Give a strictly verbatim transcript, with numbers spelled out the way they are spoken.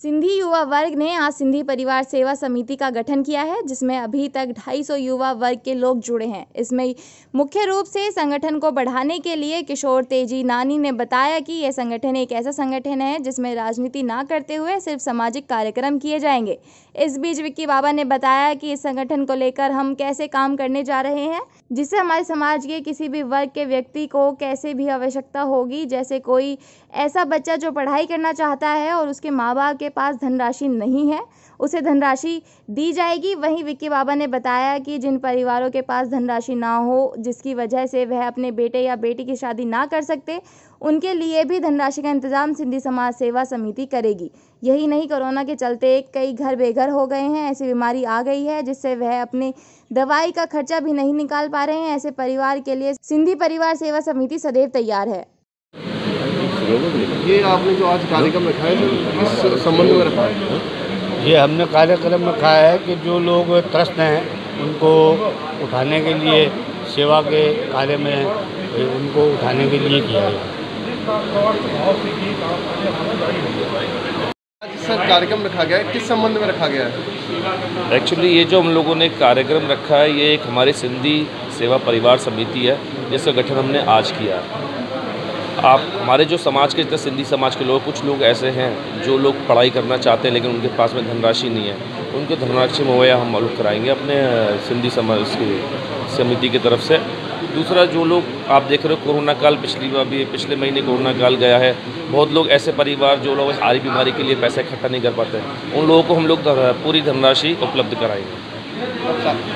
सिंधी युवा वर्ग ने आज सिंधी परिवार सेवा समिति का गठन किया है, जिसमें अभी तक ढाई सौ युवा वर्ग के लोग जुड़े हैं। इसमें मुख्य रूप से संगठन को बढ़ाने के लिए किशोर तेजी नानी ने बताया कि यह संगठन एक ऐसा संगठन है जिसमें राजनीति ना करते हुए सिर्फ सामाजिक कार्यक्रम किए जाएंगे। इस बीच विक्की बाबा ने बताया कि इस संगठन को लेकर हम कैसे काम करने जा रहे हैं, जिससे हमारे समाज के किसी भी वर्ग के व्यक्ति को कैसे भी आवश्यकता होगी, जैसे कोई ऐसा बच्चा जो पढ़ाई करना चाहता है और उसके माँ बाप के पास धनराशि नहीं है, उसे धनराशि दी जाएगी। वहीं विक्की बाबा ने बताया कि जिन परिवारों के पास धनराशि ना हो, जिसकी वजह से वह अपने बेटे या बेटी की शादी ना कर सकते, उनके लिए भी धनराशि का इंतजाम सिंधी समाज सेवा समिति करेगी। यही नहीं, कोरोना के चलते कई घर बेघर हो गए हैं, ऐसी बीमारी आ गई है जिससे वह अपने दवाई का खर्चा भी नहीं निकाल पा रहे हैं। ऐसे परिवार के लिए सिंधी परिवार सेवा समिति सदैव तैयार है। ये आपने जो आज कार्यक्रम रखा है, किस संबंध में रखा है? ये हमने कार्यक्रम रखा है कि जो लोग त्रस्त हैं उनको उठाने के लिए, सेवा के कार्य में उनको उठाने के लिए किया है। सर, कार्यक्रम रखा गया है, किस संबंध में रखा गया है? एक्चुअली ये जो हम लोगों ने कार्यक्रम रखा है, ये एक हमारी सिंधी सेवा परिवार समिति है, जिसका गठन हमने आज किया है। आप हमारे जो समाज के, जितने सिंधी समाज के लोग, कुछ लोग ऐसे हैं जो लोग पढ़ाई करना चाहते हैं लेकिन उनके पास में धनराशि नहीं है, उनको धनराशि मुहैया हम मालूम कराएंगे अपने सिंधी समाज की समिति की तरफ से। दूसरा, जो लोग आप देख रहे हो, कोरोना काल पिछली बार भी पिछले महीने कोरोना काल गया है, बहुत लोग ऐसे परिवार जो लोग सारी बीमारी के लिए पैसा इकट्ठा नहीं कर पाते, उन लोगों को हम लोग पूरी धनराशि उपलब्ध कराएंगे।